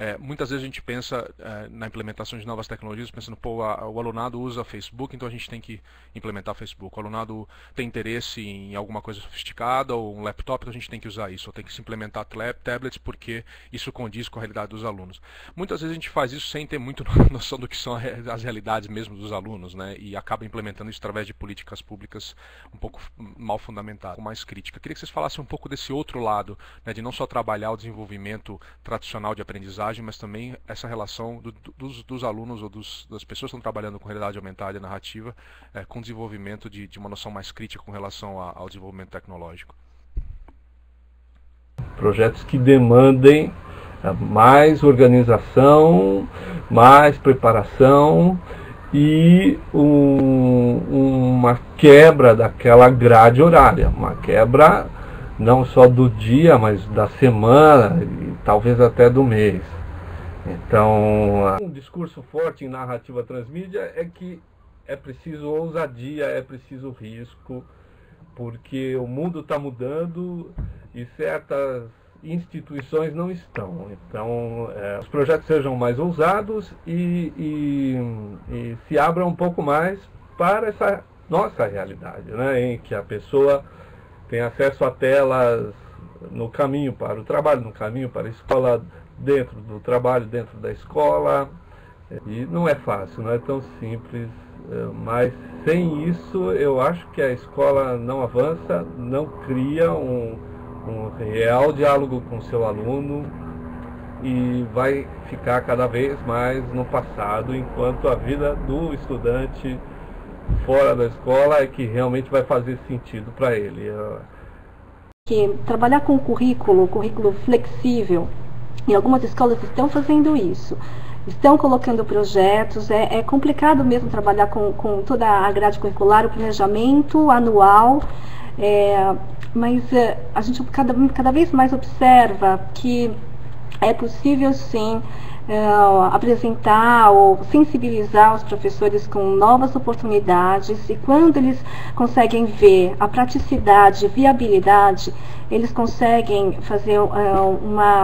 Muitas vezes a gente pensa na implementação de novas tecnologias, pensando, pô, o alunado usa Facebook, então a gente tem que implementar Facebook. O alunado tem interesse em alguma coisa sofisticada ou um laptop, então a gente tem que usar isso. Ou tem que se implementar tablets porque isso condiz com a realidade dos alunos. Muitas vezes a gente faz isso sem ter muito noção do que são as realidades mesmo dos alunos, né? E acaba implementando isso através de políticas públicas um pouco mal fundamentadas, com mais crítica. Queria que vocês falassem um pouco desse outro lado, né, de não só trabalhar o desenvolvimento tradicional de aprendizagem, mas também essa relação dos alunos ou das pessoas que estão trabalhando com realidade aumentada e narrativa, com o desenvolvimento de uma noção mais crítica com relação ao desenvolvimento tecnológico. Projetos que demandem mais organização, mais preparação e uma quebra daquela grade horária, uma quebra não só do dia, mas da semana e talvez até do mês. Então, um discurso forte em narrativa transmídia é que é preciso ousadia, é preciso risco, porque o mundo está mudando e certas instituições não estão. Então, os projetos sejam mais ousados e se abram um pouco mais para essa nossa realidade, né, em que a pessoa tem acesso a telas no caminho para o trabalho, no caminho para a escola, dentro do trabalho, dentro da escola. E não é fácil, não é tão simples, mas sem isso eu acho que a escola não avança, não cria um real diálogo com o seu aluno e vai ficar cada vez mais no passado, enquanto a vida do estudante fora da escola é que realmente vai fazer sentido para ele. Que trabalhar com o currículo flexível, e algumas escolas estão fazendo isso, estão colocando projetos, é complicado mesmo trabalhar com toda a grade curricular, o planejamento anual, mas a gente cada vez mais observa que é possível sim apresentar ou sensibilizar os professores com novas oportunidades, e quando eles conseguem ver a praticidade e viabilidade, eles conseguem fazer uma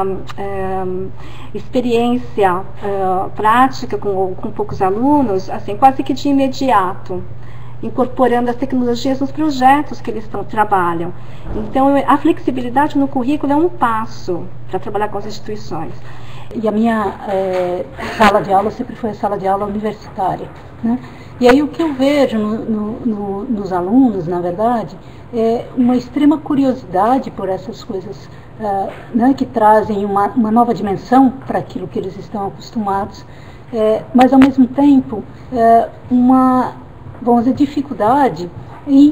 experiência prática com poucos alunos, assim, quase que de imediato, incorporando as tecnologias nos projetos que eles trabalham. Então, a flexibilidade no currículo é um passo para trabalhar com as instituições. E a minha sala de aula sempre foi a sala de aula universitária, né? E aí o que eu vejo nos alunos, na verdade, é uma extrema curiosidade por essas coisas, né, que trazem uma nova dimensão para aquilo que eles estão acostumados, mas ao mesmo tempo uma, vamos dizer, dificuldade em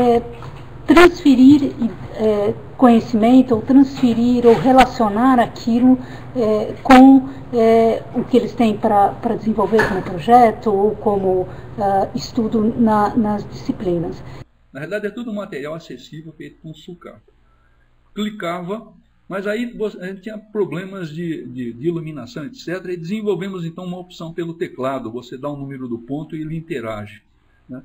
transferir conhecimento, ou transferir ou relacionar aquilo com o que eles têm para desenvolver como projeto ou como estudo nas disciplinas. Na verdade é tudo material acessível feito com sucata. Clicava, mas aí a gente tinha problemas de iluminação, etc. E desenvolvemos então uma opção pelo teclado, você dá o número do ponto e ele interage, né?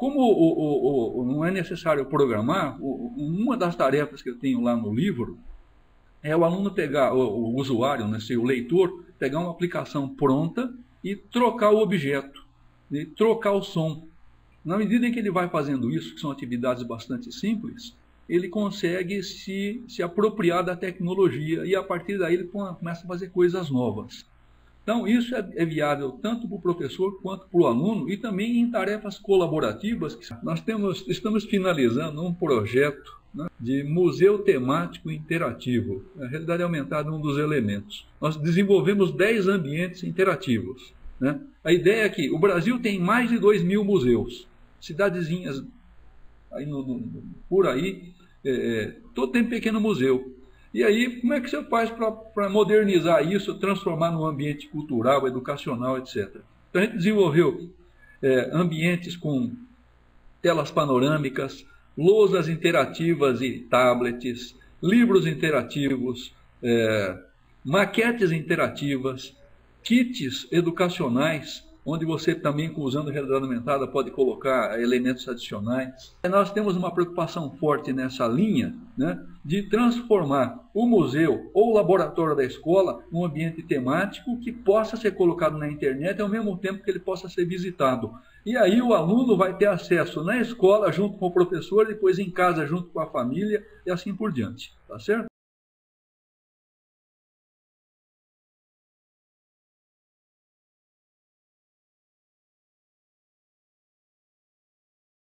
Como não é necessário programar, uma das tarefas que eu tenho lá no livro é o aluno pegar, o usuário, né, o leitor, pegar uma aplicação pronta e trocar o objeto, e trocar o som. Na medida em que ele vai fazendo isso, que são atividades bastante simples, ele consegue se apropriar da tecnologia e a partir daí ele começa a fazer coisas novas. Então, isso é viável tanto para o professor quanto para o aluno e também em tarefas colaborativas. Nós estamos finalizando um projeto, né, de museu temático interativo. A realidade aumentada é um dos elementos. Nós desenvolvemos 10 ambientes interativos, né? A ideia é que o Brasil tem mais de 2.000 museus, cidadezinhas aí por aí, todo tem pequeno museu. E aí, como é que você faz para modernizar isso, transformar num ambiente cultural, educacional, etc. Então, a gente desenvolveu ambientes com telas panorâmicas, lousas interativas e tablets, livros interativos, maquetes interativas, kits educacionais, onde você também, usando realidade aumentada, pode colocar elementos adicionais. Nós temos uma preocupação forte nessa linha, né, de transformar o museu ou o laboratório da escola num ambiente temático que possa ser colocado na internet ao mesmo tempo que ele possa ser visitado. E aí o aluno vai ter acesso na escola junto com o professor, depois em casa junto com a família e assim por diante. Tá certo?